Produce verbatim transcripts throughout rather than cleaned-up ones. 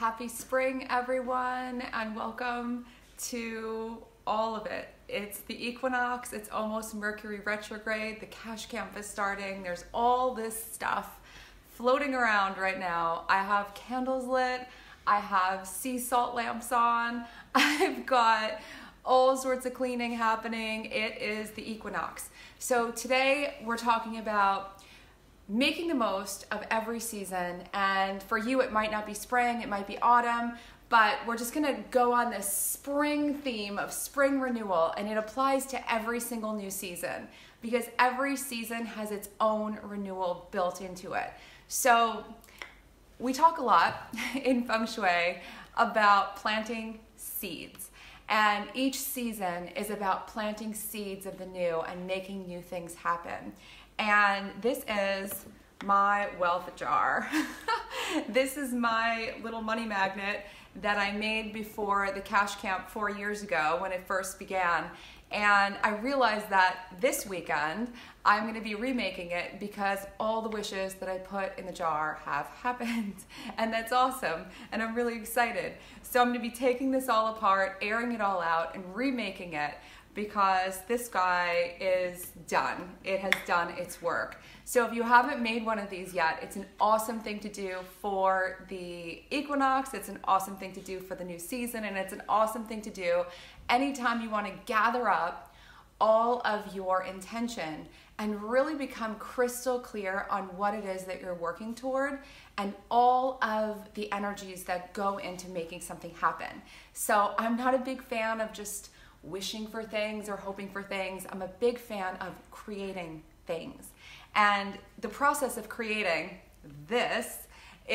Happy spring, everyone, and welcome to all of it. It's the equinox, it's almost Mercury retrograde, the cash camp is starting, there's all this stuff floating around right now. I have candles lit, I have sea salt lamps on, I've got all sorts of cleaning happening. It is the equinox. So today we're talking about making the most of every season, and for you it might not be spring, it might be autumn, but we're just gonna go on this spring theme of spring renewal, and it applies to every single new season because every season has its own renewal built into it. So we talk a lot in Feng Shui about planting seeds, and each season is about planting seeds of the new and making new things happen. And this is my wealth jar. This is my little money magnet that I made before the cash camp four years ago when it first began. And I realized that this weekend I'm going to be remaking it because all the wishes that I put in the jar have happened. And that's awesome. And I'm really excited. So I'm going to be taking this all apart, airing it all out, and remaking it, because this guy is done. It has done its work. So if you haven't made one of these yet, it's an awesome thing to do for the equinox, it's an awesome thing to do for the new season, and it's an awesome thing to do anytime you want to gather up all of your intention and really become crystal clear on what it is that you're working toward and all of the energies that go into making something happen. So I'm not a big fan of just wishing for things or hoping for things. I'm a big fan of creating things. And the process of creating this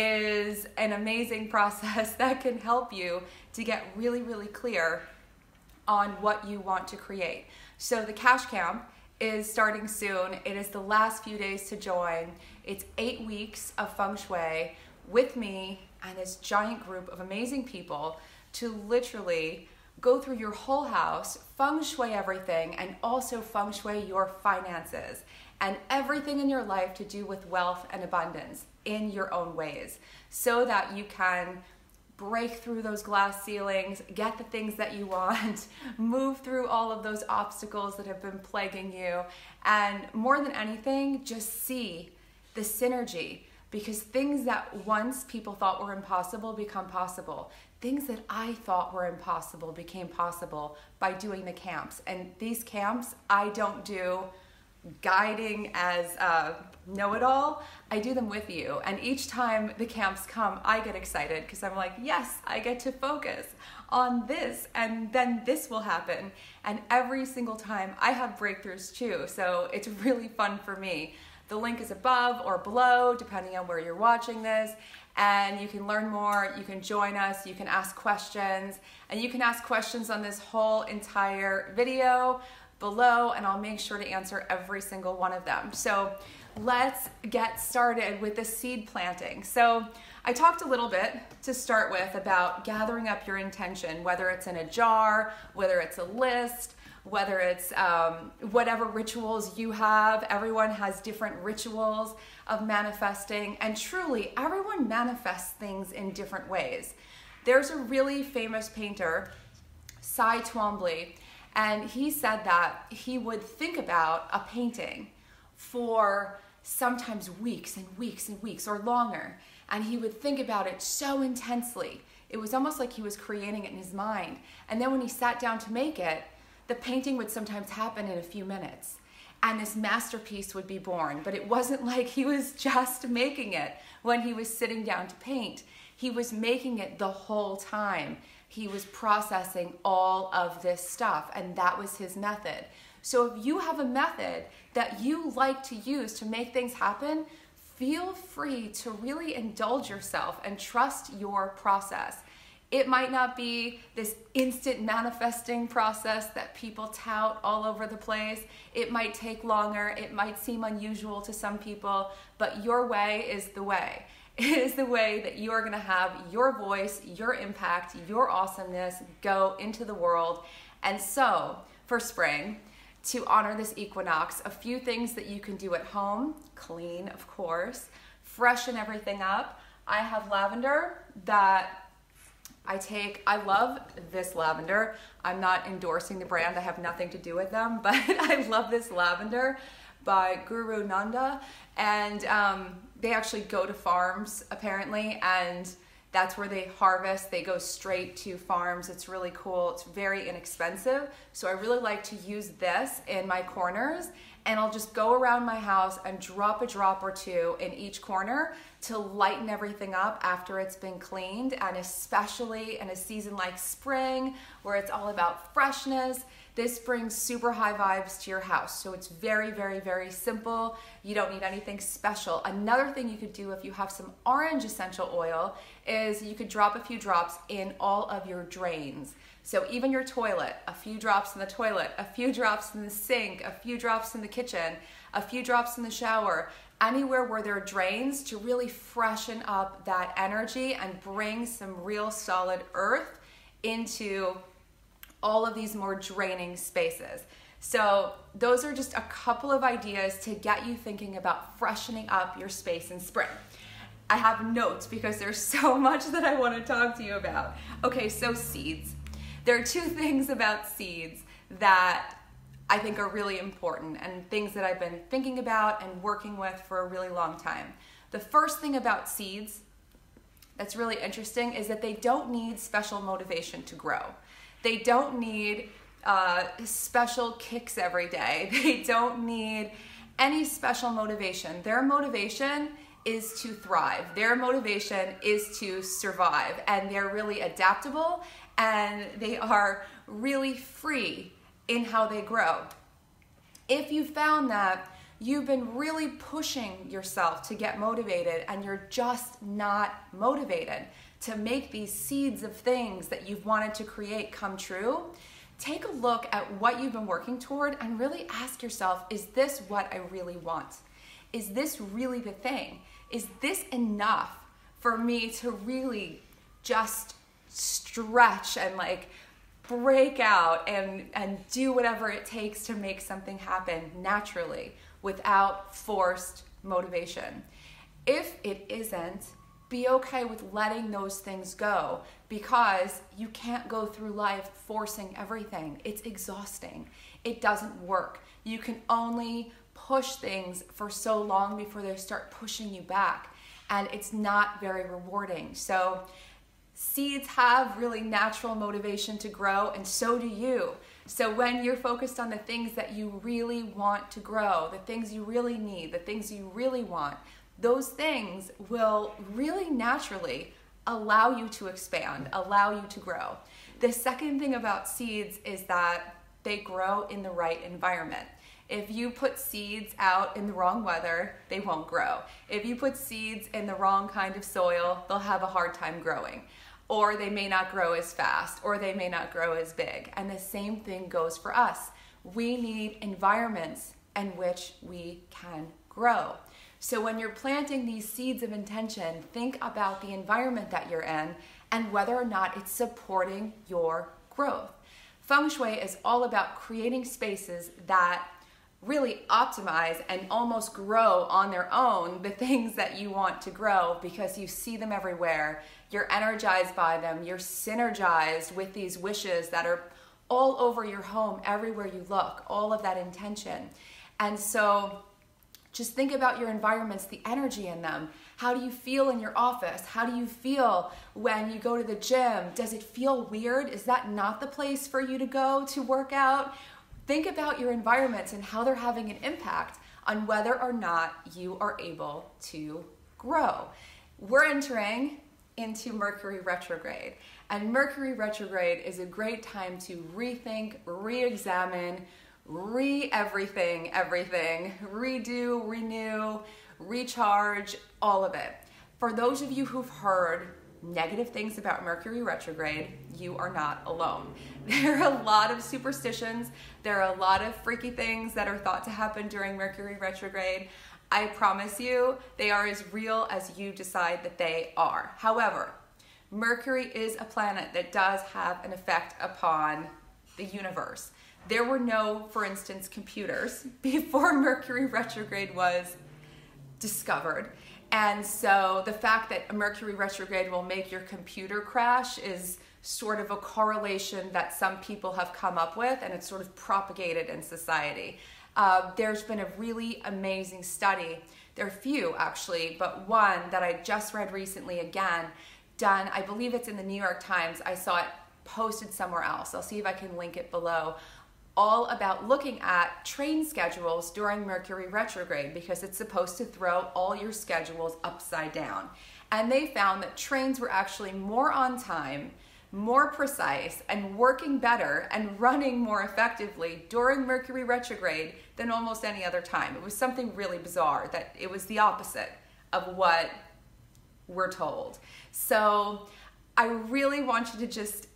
is an amazing process that can help you to get really, really clear on what you want to create. So the cash camp is starting soon. It is the last few days to join. It's eight weeks of Feng Shui with me and this giant group of amazing people to literally go through your whole house, Feng Shui everything, and also Feng Shui your finances and everything in your life to do with wealth and abundance in your own ways, so that you can break through those glass ceilings, get the things that you want, move through all of those obstacles that have been plaguing you, and more than anything, just see the synergy, because things that once people thought were impossible become possible. Things that I thought were impossible became possible by doing the camps. And these camps, I don't do guiding as a know-it-all. I do them with you. And each time the camps come, I get excited because I'm like, yes, I get to focus on this, and then this will happen. And every single time I have breakthroughs too. So it's really fun for me. The link is above or below, depending on where you're watching this. And you can learn more, you can join us, you can ask questions, and you can ask questions on this whole entire video below, and I'll make sure to answer every single one of them. So let's get started with the seed planting. So I talked a little bit to start with about gathering up your intention, whether it's in a jar, whether it's a list, whether it's um, whatever rituals you have. Everyone has different rituals of manifesting, and truly everyone manifests things in different ways. There's a really famous painter, Cy Twombly, and he said that he would think about a painting for sometimes weeks and weeks and weeks or longer, and he would think about it so intensely. It was almost like he was creating it in his mind, and then when he sat down to make it, the painting would sometimes happen in a few minutes, and this masterpiece would be born. But it wasn't like he was just making it when he was sitting down to paint. He was making it the whole time. He was processing all of this stuff, and that was his method. So if you have a method that you like to use to make things happen, feel free to really indulge yourself and trust your process. It might not be this instant manifesting process that people tout all over the place. It might take longer. It might seem unusual to some people, but your way is the way. It is the way that you are going to have your voice, your impact, your awesomeness go into the world. And so, for spring, to honor this equinox, a few things that you can do at home, clean, of course, freshen everything up. I have lavender that I take, I love this lavender. I'm not endorsing the brand, I have nothing to do with them, but I love this lavender by Guru Nanda. And um, they actually go to farms apparently, and that's where they harvest. They go straight to farms. It's really cool. It's very inexpensive. So I really like to use this in my corners, and I'll just go around my house and drop a drop or two in each corner to lighten everything up after it's been cleaned. And especially in a season like spring, where it's all about freshness, this brings super high vibes to your house. So it's very, very, very simple. You don't need anything special. Another thing you could do if you have some orange essential oil is you could drop a few drops in all of your drains. So even your toilet, a few drops in the toilet, a few drops in the sink, a few drops in the kitchen, a few drops in the shower, anywhere where there are drains, to really freshen up that energy and bring some real solid earth into all of these more draining spaces. So those are just a couple of ideas to get you thinking about freshening up your space in spring. I have notes because there's so much that I want to talk to you about. Okay, so seeds. There are two things about seeds that I think are really important and things that I've been thinking about and working with for a really long time. The first thing about seeds that's really interesting is that they don't need special motivation to grow. They don't need uh, special kicks every day. They don't need any special motivation. Their motivation is to thrive. Their motivation is to survive, and they're really adaptable, and they are really free in how they grow. If you found that you've been really pushing yourself to get motivated and you're just not motivated to make these seeds of things that you've wanted to create come true, take a look at what you've been working toward and really ask yourself, is this what I really want? Is this really the thing? Is this enough for me to really just stretch and like break out and, and do whatever it takes to make something happen naturally without forced motivation? If it isn't, be okay with letting those things go, because you can't go through life forcing everything. It's exhausting. It doesn't work. You can only push things for so long before they start pushing you back, and it's not very rewarding. So seeds have really natural motivation to grow, and so do you. So when you're focused on the things that you really want to grow, the things you really need, the things you really want, those things will really naturally allow you to expand, allow you to grow. The second thing about seeds is that they grow in the right environment. If you put seeds out in the wrong weather, they won't grow. If you put seeds in the wrong kind of soil, they'll have a hard time growing. Or they may not grow as fast, or they may not grow as big. And the same thing goes for us. We need environments in which we can grow. So when you're planting these seeds of intention, think about the environment that you're in and whether or not it's supporting your growth. Feng Shui is all about creating spaces that really optimize and almost grow on their own the things that you want to grow, because you see them everywhere. You're energized by them. You're synergized with these wishes that are all over your home, everywhere you look, all of that intention. And so just think about your environments, the energy in them. How do you feel in your office? How do you feel when you go to the gym? Does it feel weird? Is that not the place for you to go to work out? Think about your environments and how they're having an impact on whether or not you are able to grow. We're entering into Mercury retrograde, and Mercury retrograde is a great time to rethink, re-examine, re-everything, everything, redo, renew, recharge, all of it. For those of you who've heard negative things about Mercury retrograde, you are not alone. There are a lot of superstitions. There are a lot of freaky things that are thought to happen during Mercury retrograde. I promise you, they are as real as you decide that they are. However, Mercury is a planet that does have an effect upon the universe. There were no, for instance, computers before Mercury retrograde was discovered. And so the fact that a Mercury retrograde will make your computer crash is sort of a correlation that some people have come up with, and it's sort of propagated in society. Uh, there's been a really amazing study. There are a few actually, but one that I just read recently again, done, I believe it's in the New York Times. I saw it posted somewhere else. I'll see if I can link it below. All about looking at train schedules during Mercury retrograde, because it's supposed to throw all your schedules upside down. And they found that trains were actually more on time, more precise, and working better and running more effectively during Mercury retrograde than almost any other time. It was something really bizarre, that it was the opposite of what we're told. So I really want you to just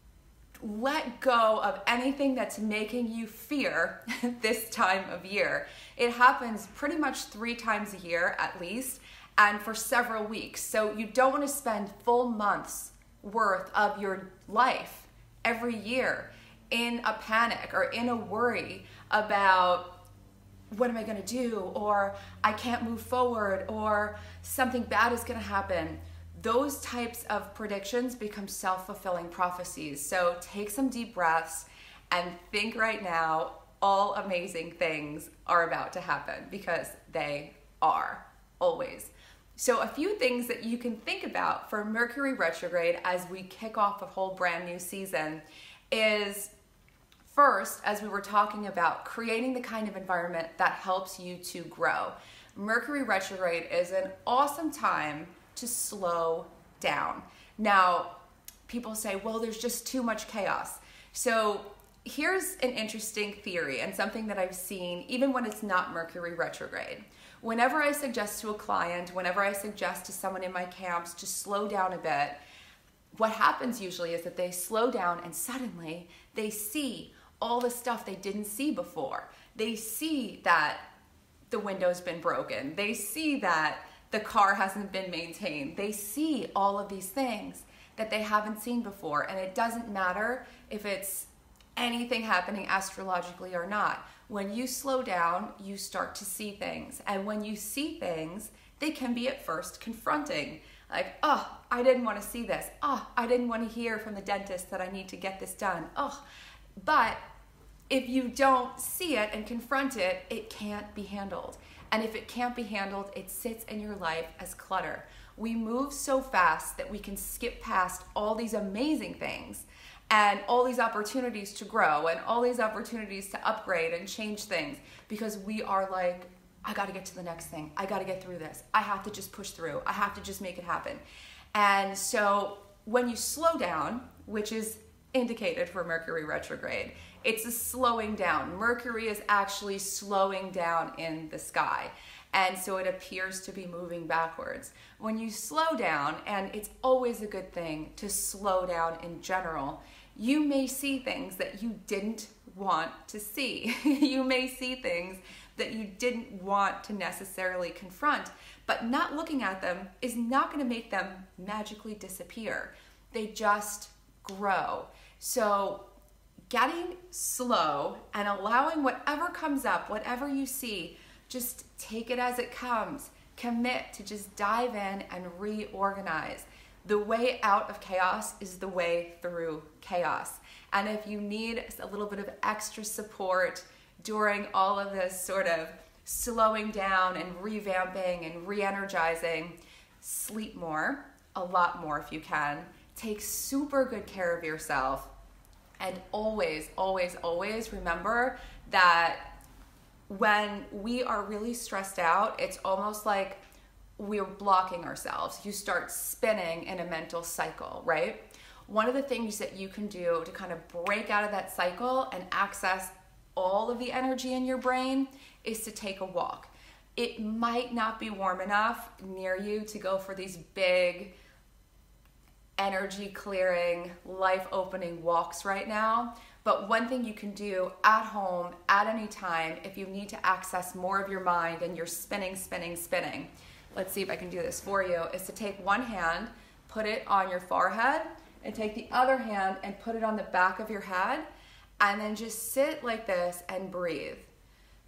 let go of anything that's making you fear this time of year. It happens pretty much three times a year at least, and for several weeks. So you don't want to spend full months worth of your life every year in a panic or in a worry about what am I going to do, or I can't move forward, or something bad is going to happen. Those types of predictions become self-fulfilling prophecies. So take some deep breaths and think right now all amazing things are about to happen, because they are, always. So a few things that you can think about for Mercury retrograde as we kick off a whole brand new season is, first, as we were talking about, creating the kind of environment that helps you to grow. Mercury retrograde is an awesome time to slow down. Now, people say, well, there's just too much chaos. So here's an interesting theory and something that I've seen even when it's not Mercury retrograde. Whenever I suggest to a client, whenever I suggest to someone in my camps to slow down a bit, what happens usually is that they slow down and suddenly they see all the stuff they didn't see before. They see that the window's been broken. They see that the car hasn't been maintained. They see all of these things that they haven't seen before. And it doesn't matter if it's anything happening astrologically or not. When you slow down, you start to see things. And when you see things, they can be at first confronting. Like, oh, I didn't want to see this. Oh, I didn't want to hear from the dentist that I need to get this done. Oh, but if you don't see it and confront it, it can't be handled. And if it can't be handled, it sits in your life as clutter. We move so fast that we can skip past all these amazing things and all these opportunities to grow and all these opportunities to upgrade and change things, because we are like, I got to get to the next thing. I got to get through this. I have to just push through. I have to just make it happen. And so when you slow down, which is indicated for Mercury retrograde, it's a slowing down. Mercury is actually slowing down in the sky. And so it appears to be moving backwards. When you slow down, and it's always a good thing to slow down in general, you may see things that you didn't want to see. You may see things that you didn't want to necessarily confront, but not looking at them is not going to make them magically disappear. They just grow. So getting slow and allowing whatever comes up, whatever you see, just take it as it comes. Commit to just dive in and reorganize. The way out of chaos is the way through chaos. And if you need a little bit of extra support during all of this sort of slowing down and revamping and re-energizing, sleep more, a lot more if you can. Take super good care of yourself. And always, always, always remember that when we are really stressed out, it's almost like we're blocking ourselves. You start spinning in a mental cycle, right? One of the things that you can do to kind of break out of that cycle and access all of the energy in your brain is to take a walk. It might not be warm enough near you to go for these big energy clearing, life opening walks right now. But one thing you can do at home at any time, if you need to access more of your mind and you're spinning, spinning, spinning, let's see if I can do this for you, is to take one hand, put it on your forehead, and take the other hand and put it on the back of your head, and then just sit like this and breathe.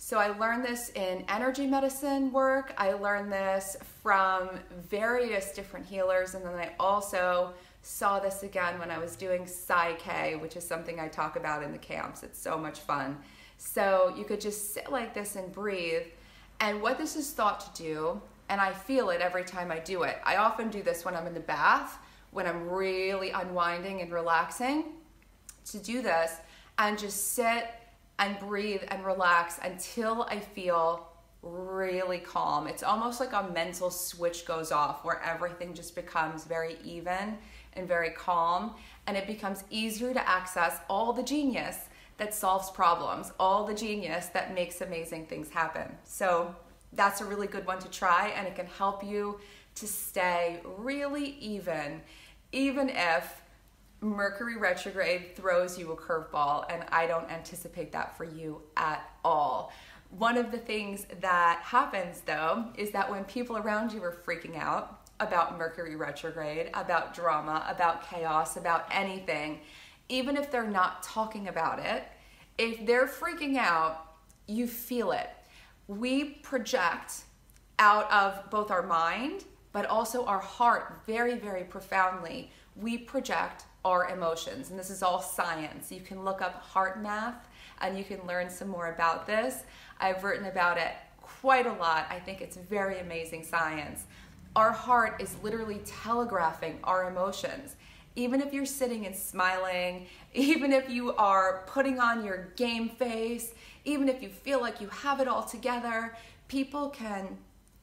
So I learned this in energy medicine work. I learned this from various different healers. And then I also saw this again when I was doing Psy-K, which is something I talk about in the camps. It's so much fun. So you could just sit like this and breathe. And what this is thought to do, and I feel it every time I do it. I often do this when I'm in the bath, when I'm really unwinding and relaxing, to do this and just sit and breathe and relax until I feel really calm. It's almost like a mental switch goes off where everything just becomes very even and very calm, and it becomes easier to access all the genius that solves problems, all the genius that makes amazing things happen. So that's a really good one to try, and it can help you to stay really even, even if Mercury retrograde throws you a curveball, and I don't anticipate that for you at all. One of the things that happens though is that when people around you are freaking out about Mercury retrograde, about drama, about chaos, about anything, even if they're not talking about it, if they're freaking out, you feel it. We project out of both our mind, but also our heart very, very profoundly. We project our emotions, and this is all science. You can look up heart math and you can learn some more about this. I've written about it quite a lot. I think it's very amazing science. Our heart is literally telegraphing our emotions. Even if you're sitting and smiling, even if you are putting on your game face, even if you feel like you have it all together, people can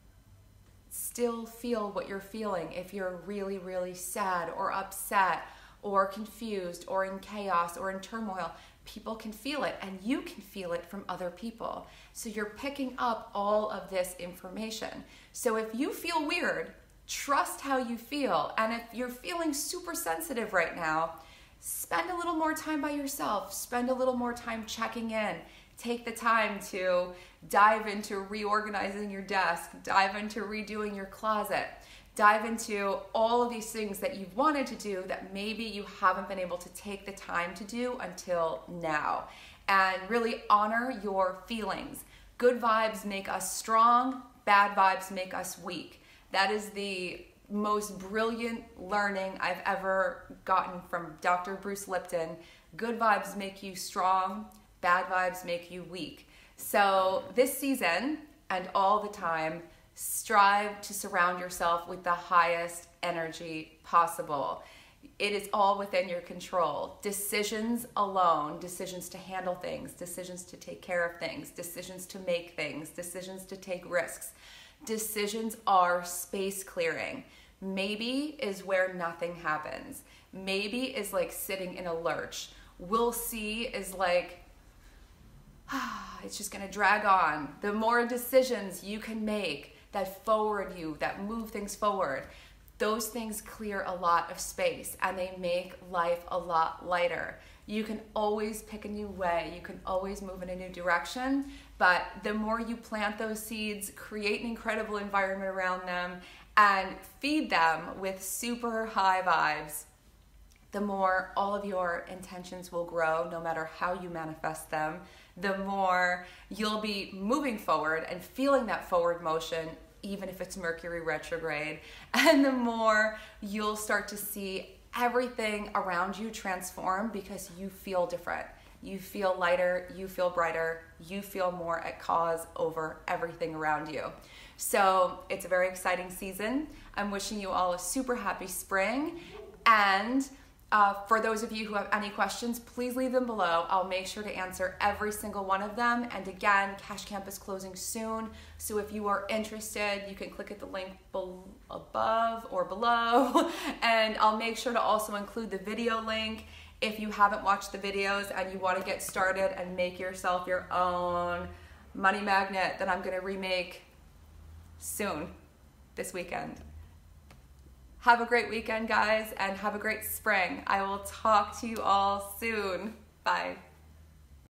still feel what you're feeling. If you're really, really sad or upset or confused or in chaos or in turmoil, people can feel it, and you can feel it from other people. So you're picking up all of this information. So if you feel weird, trust how you feel. And if you're feeling super sensitive right now, spend a little more time by yourself. Spend a little more time checking in. Take the time to dive into reorganizing your desk, dive into redoing your closet, dive into all of these things that you've wanted to do that maybe you haven't been able to take the time to do until now. And really honor your feelings. Good vibes make us strong, bad vibes make us weak. That is the most brilliant learning I've ever gotten from Doctor Bruce Lipton. Good vibes make you strong, bad vibes make you weak. So this season and all the time, strive to surround yourself with the highest energy possible. It is all within your control. Decisions alone, decisions to handle things, decisions to take care of things, decisions to make things, decisions to take risks. Decisions are space clearing. Maybe is where nothing happens. Maybe is like sitting in a lurch. We'll see is like, it's just gonna drag on. The more decisions you can make that forward you, that move things forward, those things clear a lot of space and they make life a lot lighter. You can always pick a new way, you can always move in a new direction, but the more you plant those seeds, create an incredible environment around them, and feed them with super high vibes, the more all of your intentions will grow, no matter how you manifest them. The more you'll be moving forward and feeling that forward motion, even if it's Mercury retrograde, and the more you'll start to see everything around you transform because you feel different. You feel lighter, you feel brighter, you feel more at cause over everything around you. So it's a very exciting season. I'm wishing you all a super happy spring, and Uh, for those of you who have any questions, please leave them below. I'll make sure to answer every single one of them. And again, Cash Camp is closing soon. So if you are interested, you can click at the link above or below. And I'll make sure to also include the video link if you haven't watched the videos and you want to get started and make yourself your own money magnet that I'm going to remake soon this weekend. Have a great weekend, guys, and have a great spring. I will talk to you all soon. Bye.